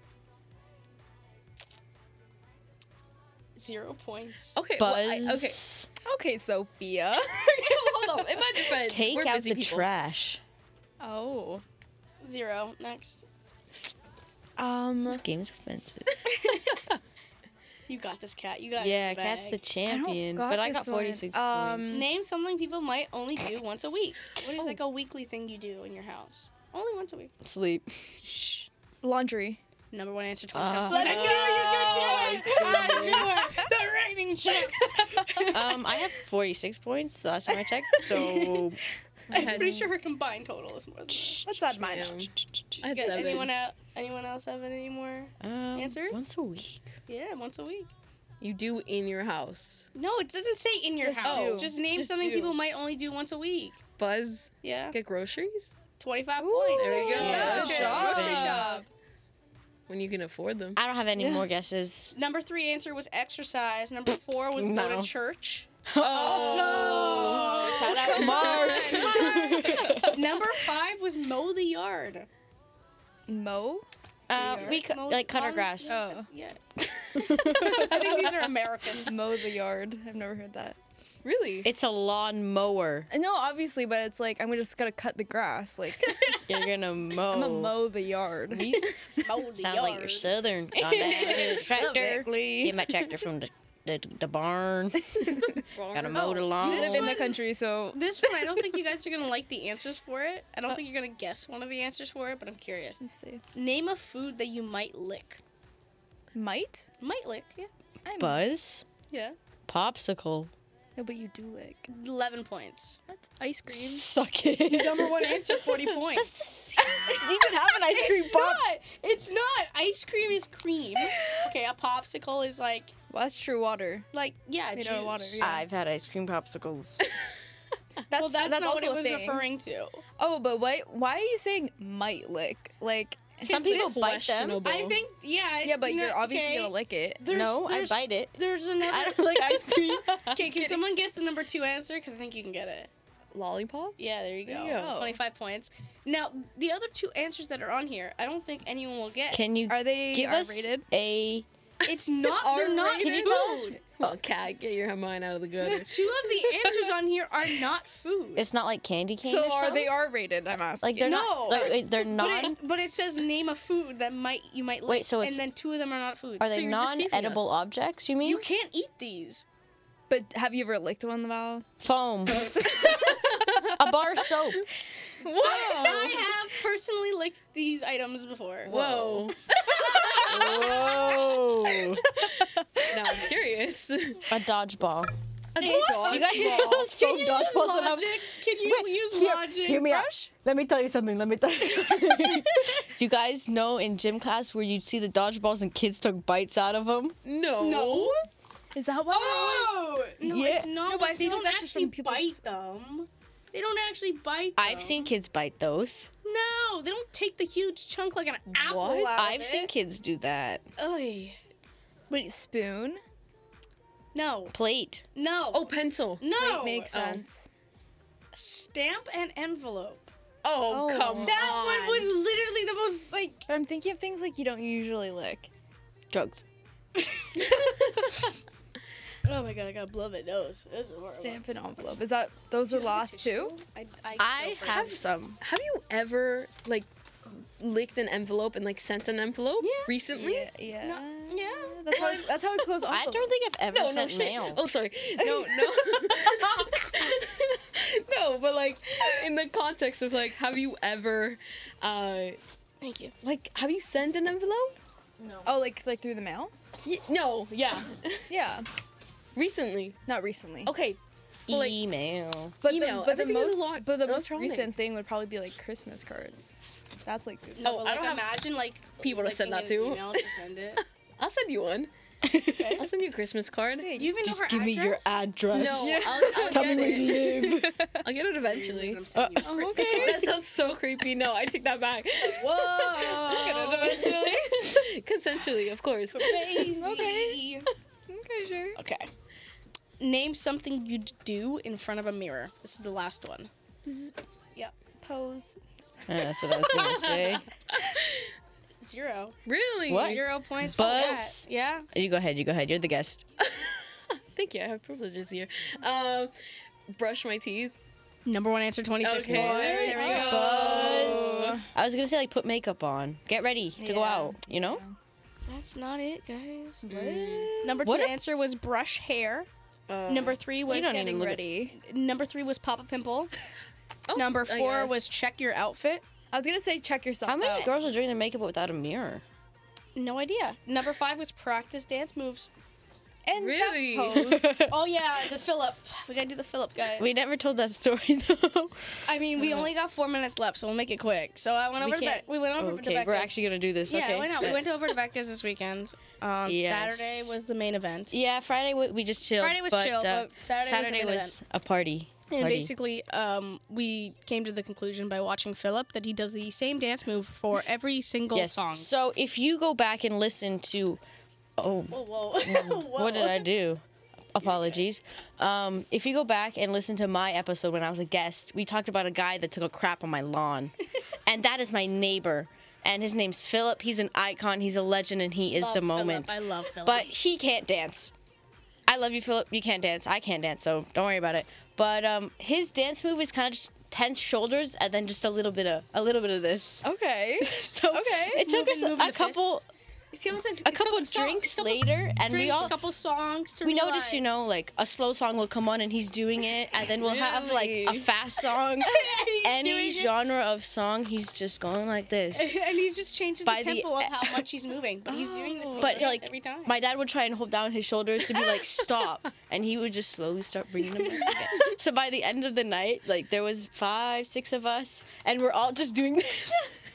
0 points. Okay. Buzz. Okay, Sophia. Hold on. In my defense, Take we're out busy the people. trash. Oh. 0. Next. This game is offensive. You got this, Kat. You got it. Yeah, in the Kat's the bag. champion, got but I this got 46 one. points. Name something people might only do once a week. What is like a weekly thing you do in your house? Only once a week. Sleep. Laundry. Number 1 answer, 27. Let's The reigning champ. I have 46 points the last time I checked, so I'm pretty sure her combined total is more than that. Let's add mine. I had Good. 7. Anyone else have any more answers? once a week. Yeah, once a week. You do in your house. No, it doesn't say in your Just house. do. Just name Just something do. people might only do once a week. Buzz. Yeah. Get groceries 25 points. there you go. Yeah. Good Good job. job. Grocery shop. when you can afford them. I don't have any more guesses. Number 3 answer was exercise. Number 4 was go No. to church. Oh. Shout out Mark. Number 5 was mow the yard. Mow? We Mow like cut our lawn? grass. Oh. Yeah. I think these are American. Mow the yard. I've never heard that. Really? It's a lawn mower. No, obviously, but it's like I'm just gonna cut the grass. Like You're gonna mow. I'm gonna mow the yard. Mow the Sound yard. like you're southern. Gone down to the tractor. Exactly. Get my tractor from the barn. Gotta mow the Oh, lawn. I this live in the one- country, so This one, I don't think you guys are gonna like the answers for it. I don't think you're gonna guess one of the answers for it, but I'm curious. let's see. Name a food that you might lick. Might? Might lick, yeah. Buzz. Yeah. Popsicle. No, but you do lick. 11 points. That's ice cream. Suck it. Number 1 answer, 40 points. That's the you can have an ice cream pop. It's not. Ice cream is cream. Okay, a popsicle is like, Well, that's true water. yeah, Made juice. out of water. Yeah. I've had ice cream popsicles. Well, that's not what also it a was thing. referring to. Oh, but why are you saying might lick? Like, Some people this bite them. questionable. I think, yeah. yeah, but no, you're obviously okay. gonna lick it. No, I bite it. There's another. I don't like ice cream. Okay, can someone guess the number 2 answer? Because I think you can get it. Lollipop? Yeah, there you go. There you go. 25 points. Now, the other 2 answers that are on here, I don't think anyone will get. Can you Are they give us R-rated? a? It's not. They're not. Can you food. tell us? Oh, Kat, get your mind out of the gutter. 2 of the answers on here are not food. It's not like candy cane. So or are something? they R-rated? I'm asking. Like they're No. not. Like, wait, they're non. But it says name a food that you might like. Wait, so it's- and then 2 of them are not food. Are So they you're deceiving non-edible us. objects? You mean? You can't eat these. But have you ever licked one, Val? Foam. A bar of soap. I have personally licked these items before. Whoa. Whoa. Now I'm curious. A dodgeball. A You guys see those foam dodgeballs? that have- Logic? Can you use logic? Hear me out. Let me tell you something. You guys know in gym class where you'd see the dodgeballs and kids took bites out of them? No. No. Is that what Oh! No, Yeah. it's not. No, but I they feel like don't that's just actually from people's- bite them. They don't actually bite them. I've seen kids bite those. No, they don't take the huge chunk like an apple What? out of I've seen it. kids do that. Oy. Wait, spoon? No. Plate. No. Oh, pencil. no. Makes Oh. sense. Stamp and envelope. Oh, Oh. come That on. one was literally the most like. But I'm thinking of things like you don't usually lick. Drugs. Oh my god, I got blood my nose. This is horrible. Stamp and envelope. Is that those are the last 2? I have some. Have you ever, like, licked an envelope and, like, sent an envelope recently? Yeah. No, yeah. That's how we close envelopes. I don't think I've ever No, sent shit. mail. Oh, sorry. No. No, but, like, in the context of, like, have you ever, Thank you. like, have you sent an envelope? Oh, like through the mail? No, yeah. Yeah. Recently. Not recently. Okay. Well, like, Email. But email. the Everything is most but the most electronic. recent thing would probably be like Christmas cards. That's like No, Oh, but, I like, don't have imagine like people to send licking that an to. Email to send it. I'll send you one. I'll send you a Christmas card. You even know her Give me your address. No, I'll Tell get me where it. you live. I'll get it eventually. Okay. That sounds so creepy. No, I take that back. Whoa. Eventually. Consensually, of course. Crazy. Okay, sure. Okay. Name something you'd do in front of a mirror. This is the last one. Yep. Pose. That's what I was gonna say. 0. Really? What? 0 points. Buzz. Yeah. You go ahead. You're the guest. Thank you. I have privileges here. Brush my teeth. Number 1 answer, 26 Okay, points. there we There we go. go. Buzz. I was gonna say like put makeup on. Get ready to go Yeah. out. You know? That's not it, guys. Number 2 What? answer was brush hair. Number 3 was You don't getting even look at- ready. Number 3 was pop a pimple. Oh, Number I 4 guess. was check your outfit. I was gonna say check yourself How many out. girls are doing their makeup without a mirror? No idea. Number 5 was practice dance moves. And Really? that's pose. Oh yeah, the Phillip. We gotta do the Phillip, guys. We never told that story though. I mean, we only got 4 minutes left, so we'll make it quick. So I went over to can't- We went over to Okay, Becca's. we're actually gonna do this. Yeah, Okay. why not? We went over to Becca's this weekend. Yes. Saturday was the main event. Yeah, Friday we just chilled. Friday was chill, but Saturday was the main was a party. And Party. basically, we came to the conclusion by watching Phillip that he does the same dance move for every single Yes. song. So if you go back and listen to, Whoa, whoa. what did I do? Apologies. If you go back and listen to my episode when I was a guest, we talked about a guy that took a crap on my lawn, and that is my neighbor. And his name's Phillip. He's an icon. He's a legend, and he is Love the Phillip. moment. I love Phillip. But he can't dance. I love you, Phillip. You can't dance. I can't dance, so don't worry about it. But his dance move is kind of just tense shoulders and then just a little bit of this. Okay. So Okay. it took us Moving a the couple. fists. A couple drinks later, and we all couple songs to we realize. noticed, you know, like a slow song will come on and he's doing it, and then we'll have like a Really? fast song. Any genre of song, he's just going like this. and he's just changes By the the tempo of how much he's moving, but he's doing the same But dance like every time. my dad would try and hold down his shoulders to be like stop, and he would just slowly start bringing them back again. So by the end of the night, like there was 5, 6 of us, and we're all just doing this.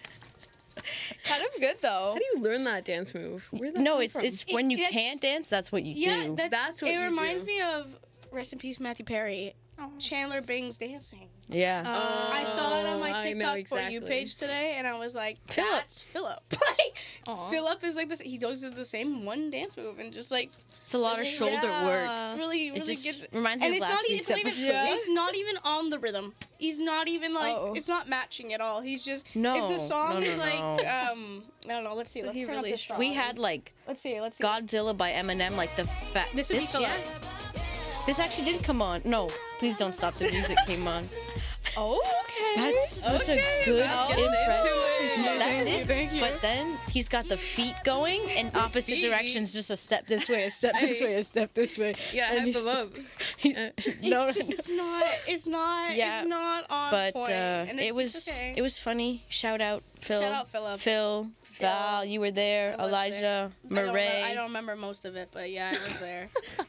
Kind of good though. How do you learn that dance move? Where'd that No, come it's from? it's when you That's- can't dance, that's what you yeah, do. That's what it you reminds do. me of rest in peace Matthew Perry. Chandler Bing's dancing. Yeah. I saw it on my I know TikTok For You exactly. page today, and I was like, Phillip. "That's Phillip." Like, Phillip is like this. He does the same one dance move, and just like It's a lot of shoulder work. really It just gets. reminds me And of it's last not even. week's It's not, even episode. it's not even on the rhythm. He's not even like. Oh. It's not matching at all. He's just. No, If the song no, is no, like, no. I don't know. Let's see. So Let's he turn up really the songs. We had like Let's see. Godzilla by Eminem, like the fat. This would be Phillip. This actually did come on. No, please don't stop. The music came on. Oh, okay. That's such a Okay, good let's get into impression. it. No, that's Thank you, it. thank you. But then he's got the feet going in opposite feet. directions, just a step this way, a step this Hey. way, a step this way. Yeah, And hype he's him up. he's- no, It's just. It's not. It's not. Yeah, It's not on but point. And it it's was okay. it was funny. Shout out Phil. Shout out Phillip. Phil, Val, you were there. I was Elijah, Murray. I don't remember most of it, but yeah, I was there.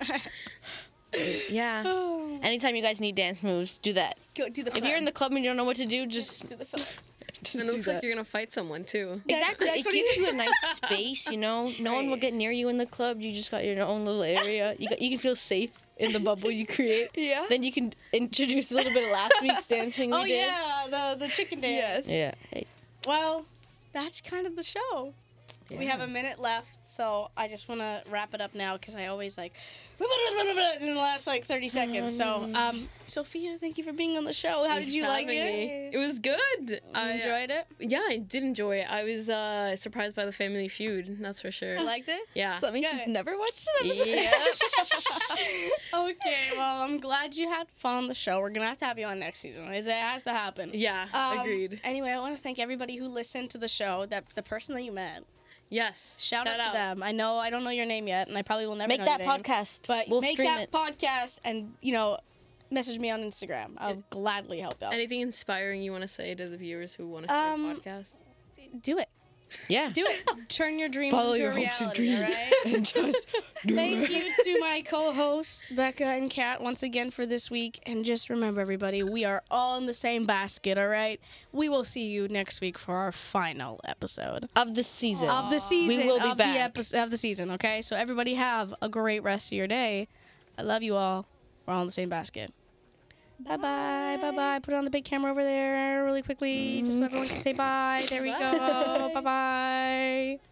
Yeah. Anytime you guys need dance moves, do that. Go do the. If you're in the club and you don't know what to do, just do the Phillip. just And it do looks that. like you're gonna fight someone too. Exactly. That's It what gives he- you a nice space, you know. No one will Right. get near you in the club. You just got your own little area. You can feel safe in the bubble you create. Yeah. Then you can introduce a little bit of last week's dancing we Oh did. yeah, the chicken dance. Yes. Yeah. Hey. Well, that's kind of the show. We Yeah. have a minute left, so I just want to wrap it up now because I always like in the last like 30 seconds. So, Sophia, thank you for being on the show. How did you like it? It was good. I Enjoyed it? Yeah, I did enjoy it. I was surprised by the family feud. That's for sure. You liked it? Yeah. So that means Good. she's never watched an episode. Yeah. Okay, well, I'm glad you had fun on the show. We're going to have you on next season. It has to happen. Yeah. Agreed. Anyway, I want to thank everybody who listened to the show, that the person that you met. Yes. Shout out to them. I don't know your name yet, and I probably will never Make know that your name. podcast. But we'll make stream that it. podcast and, message me on Instagram. I'll gladly help out. Anything inspiring you want to say to the viewers who want to start podcasts? Do it. Yeah. Do it. Turn your dreams Follow into your a hopes and reality, all dreams. right? And just Thank you to my co-hosts, Becca and Kat, once again for this week. And just remember, everybody, we are all in the same basket, all right? We will see you next week for our final episode. of the season. Of the season. We will be of back. of the season, okay? So everybody have a great rest of your day. I love you all. We're all in the same basket. Bye-bye. Bye-bye. Put it on the big camera over there really quickly just so everyone can say bye. There we go. Bye-bye.